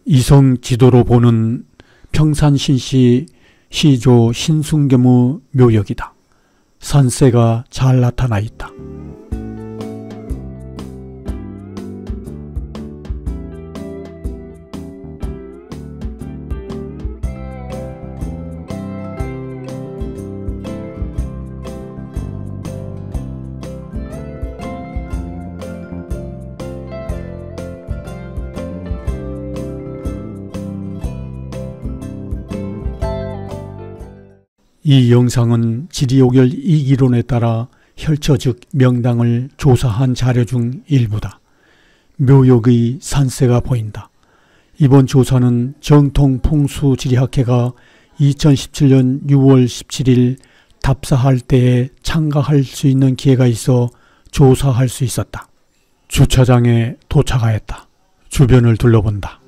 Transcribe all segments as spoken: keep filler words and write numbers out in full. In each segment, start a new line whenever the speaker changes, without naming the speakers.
이성 지도로 보는 평산신시 시조 신순겸의 묘역이다. 산세가 잘 나타나 있다. 이 영상은 지리오결 이기론에 따라 혈처 즉 명당을 조사한 자료 중 일부다. 묘역의 산세가 보인다. 이번 조사는 정통풍수지리학회가 이천십칠 년 유월 십칠일 답사할 때에 참가할 수 있는 기회가 있어 조사할 수 있었다. 주차장에 도착하였다. 주변을 둘러본다.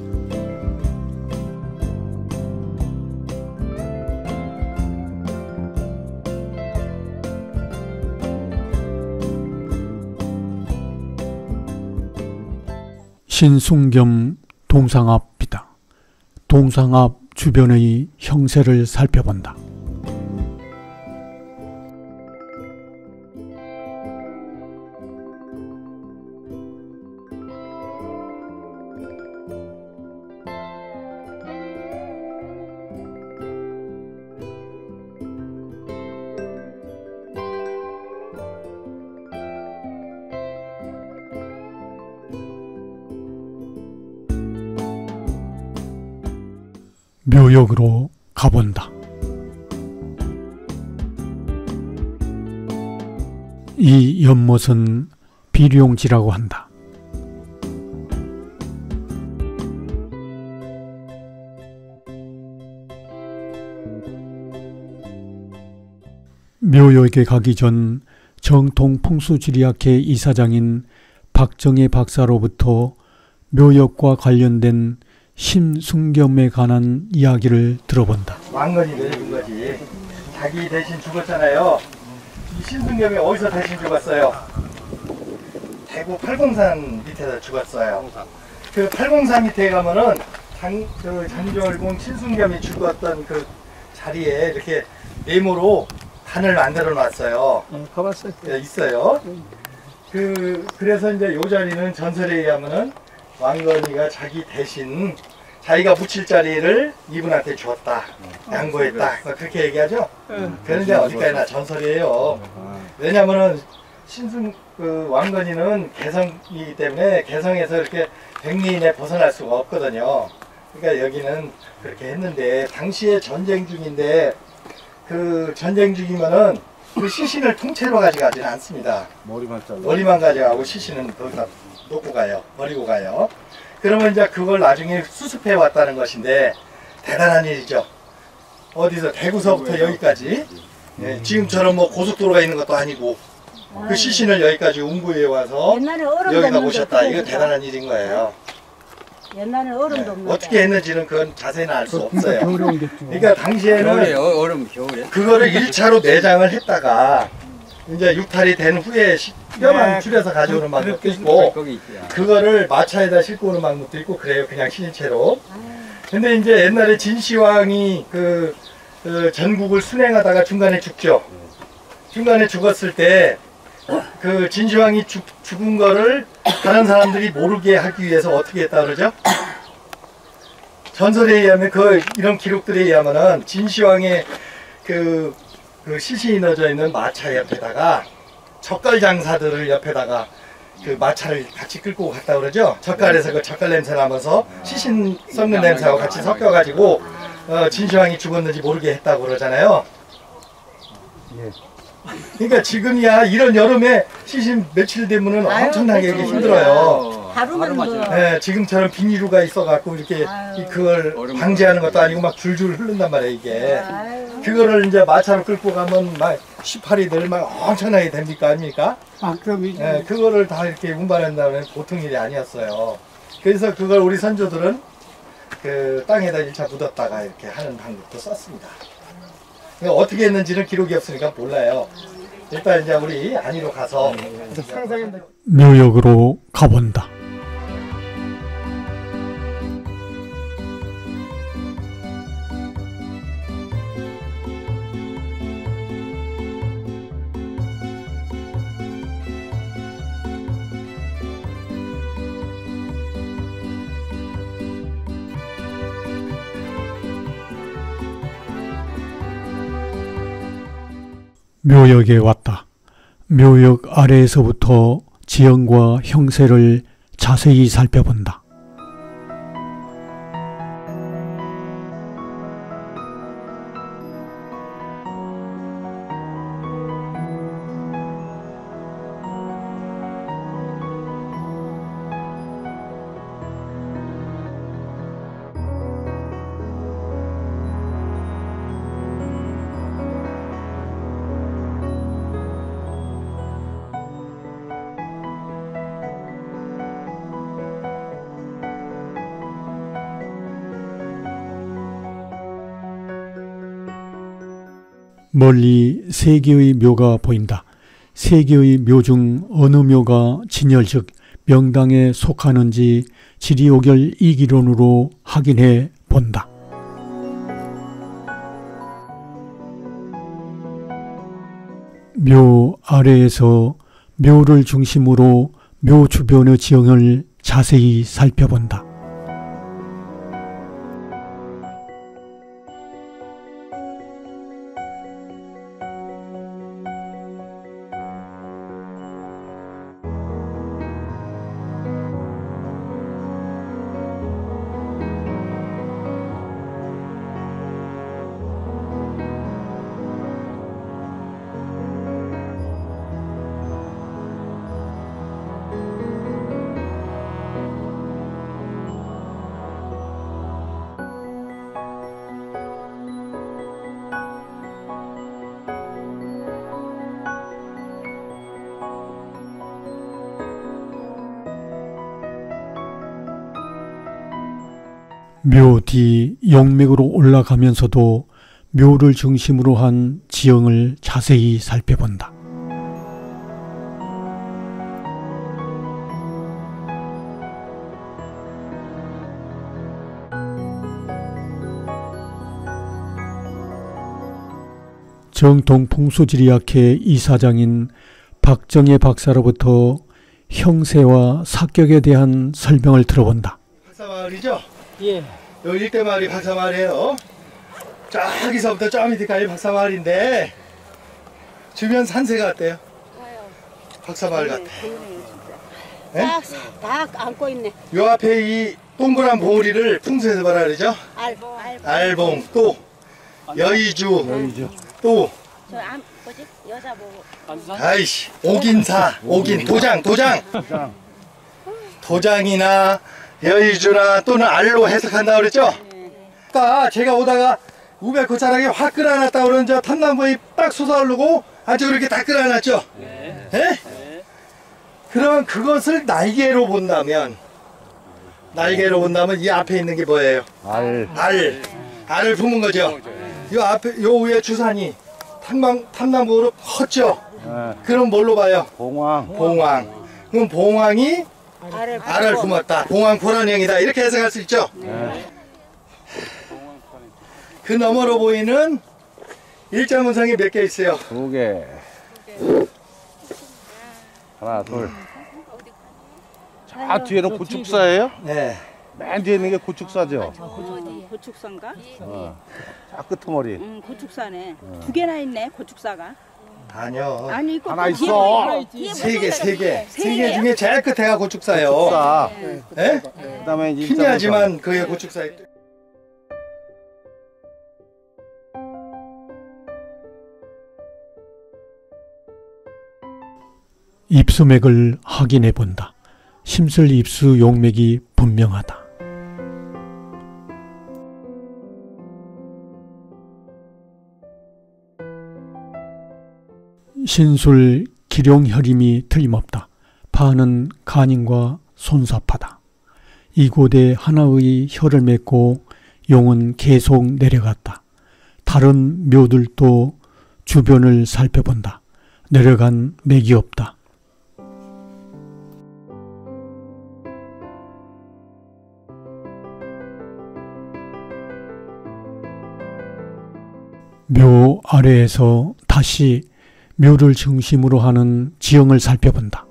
신순겸 동상 앞이다. 동상 앞 주변의 형세를 살펴본다. 묘역으로 가본다. 이 연못은 비룡지라고 한다. 묘역에 가기 전 정통풍수지리학회 이사장인 박정혜 박사로부터 묘역과 관련된 신순겸에 관한 이야기를 들어본다.
왕건이 내려준 거지. 자기 대신 죽었잖아요. 이 신순겸이 어디서 대신 죽었어요? 대구 팔공산 밑에서 죽었어요. 그 팔공산 밑에 가면은 장, 그 장절공 신순겸이 죽었던 그 자리에 이렇게 네모로 단을 만들어 놨어요.
어, 가봤어요.
네, 있어요. 음. 그 그래서 이제 요 자리는 전설에 의하면은 왕건이가 자기 대신 자기가 묻힐 자리를 이분한테 주었다, 어, 양보했다, 어, 그렇게 얘기하죠. 응. 그런데 어디까지나 전설이에요. 응. 왜냐면은 신순 그 왕건이는 개성이기 때문에 개성에서 이렇게 백리인에 벗어날 수가 없거든요. 그러니까 여기는 그렇게 했는데 당시에 전쟁 중인데 그 전쟁 중이면은 그 시신을 통째로 가져가지는 않습니다.
머리만 잘라.
머리만 가져가고 시신은 거기다 놓고 가요. 버리고 가요. 그러면 이제 그걸 나중에 수습해 왔다는 것인데 대단한 일이죠. 어디서 대구서부터 여기까지 예, 지금처럼 뭐 고속도로가 있는 것도 아니고 그 시신을 여기까지 운구해 와서 여기다 모셨다. 이거 대단한 일인 거예요.
옛날에 얼음도
네. 어떻게 했는지는 그건 자세히는 알 수 없어요. 그러니까 당시에는
얼음 겨울에
그거를 일 차로 내장을 했다가 이제 육탈이 된 후에 뼈만 네, 줄여서 가져오는 그, 방법도 있고 그거를 마차에다 싣고 오는 방법도 있고 그래요. 그냥 신체로. 근데 이제 옛날에 진시황이 그, 그 전국을 순행하다가 중간에 죽죠. 중간에 죽었을 때 그 진시황이 죽, 죽은 거를 다른 사람들이 모르게 하기 위해서 어떻게 했다 그러죠? 전설에 의하면 그 이런 기록들에 의하면은 진시황의 그, 그 시신이 넣어져 있는 마차 옆에다가 젓갈 장사들을 옆에다가 그 마차를 같이 끌고 갔다 그러죠. 젓갈에서 그 젓갈 냄새 나면서 시신 썩는 냄새하고 같이 섞여가지고 어, 진시황이 죽었는지 모르게 했다고 그러잖아요. 그러니까 지금이야 이런 여름에 시신 며칠 되면은 아유, 엄청나게 그렇죠. 힘들어요.
하루만 뭐.
네, 지금처럼 비닐루가 있어갖고 이렇게 아유, 그걸 방지하는 것도 아니고 막 줄줄 흐른단 말이에요 이게. 아유. 그거를 이제 마차로 끌고 가면 막 십팔이들 막 엄청나게 됩니까 아닙니까?
아 그럼
네, 그거를 다 이렇게 운반한다면 보통 일이 아니었어요. 그래서 그걸 우리 선조들은 그 땅에다 일 차 묻었다가 이렇게 하는 방법도 썼습니다. 어떻게 했는지는 기록이 없으니까 몰라요. 일단 이제 우리 안으로 가서
묘역으로 가본다. 묘역에 왔다. 묘역 아래에서부터 지형과 형세를 자세히 살펴본다. 멀리 세 개의 묘가 보인다. 세 개의 묘 중 어느 묘가 진열 즉 명당에 속하는지 지리오결 이기론으로 확인해 본다. 묘 아래에서 묘를 중심으로 묘 주변의 지형을 자세히 살펴본다. 묘 뒤 용맥으로 올라가면서도 묘를 중심으로 한 지형을 자세히 살펴본다. 정통 풍수지리학회 이사장인 박정혜 박사로부터 형세와 사격에 대한 설명을 들어본다.
박사마을이죠?
예.
여기 일대마을이 박사마을이에요. 저기서부터 저 밑에까지 박사마을인데 주변 산세가 어때요? 박사마을 같아. 예?
다 안고 있네.
요 앞에 이 동그란 봉우리를 풍수에서 뭐라 그러죠?
알봉. 알봉.
알봉, 또 여의주,
여의주.
또
저 안, 뭐지? 여자 보고.
아이씨 옥인사, 옥인, 도장, 도장,
장.
도장이나 여의주나 또는 알로 해석한다고 그랬죠? 아까 제가 오다가 우백 고차랑에 확 끌어놨다고 그러는 저 탐나무에 딱 솟아오르고 안쪽으로 이렇게 다 끌어놨죠? 네. 네? 그러면 그것을 날개로 본다면 날개로 본다면 이 앞에 있는 게 뭐예요?
알.
알. 알을 품은 거죠? 요 앞에, 요 위에 주산이 탐방, 탐나무로 컸죠?
네.
그럼 뭘로 봐요?
봉황.
봉황. 그럼 봉황이
알을
알을 품었다. 봉황 포란형이다. 이렇게 해석할 수 있죠?
네.
그 너머로 보이는 일자문상이 몇 개 있어요?
두 개. 하나, 둘. 저 뒤에는 고축사예요?
네.
맨 뒤에 있는 게 고축사죠?
어디? 고축사인가?
어. 저 끄트머리.
응, 고축사네. 두 개나 있네, 고축사가.
아니요.
아니, 이거
하나
또
있어.
뒤에
세 개, 세 개.
세
세 개
개요?
중에 제일 끝에가 고축사예요.
고축사.
예?
그 다음에 이제
희미하지만 그게 고축사예요.
입수맥을 확인해 본다. 심술 입수 용맥이 분명하다. 신술 기룡혈임이 틀림없다. 파는 간인과 손삽하다. 이곳에 하나의 혈을 맺고 용은 계속 내려갔다. 다른 묘들도 주변을 살펴본다. 내려간 맥이 없다. 묘 아래에서 다시 묘를 중심으로 하는 지형을 살펴본다.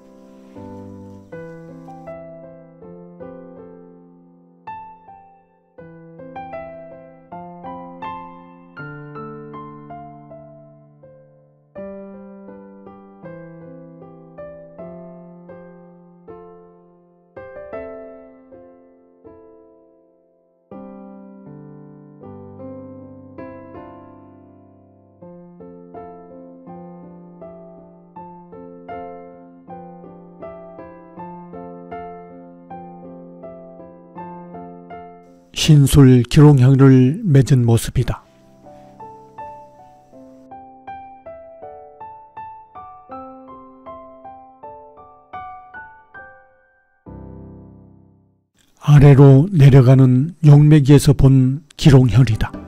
신술 기롱향을 맺은 모습이다. 아래로 내려가는 용매기에서 본 기롱혈이다.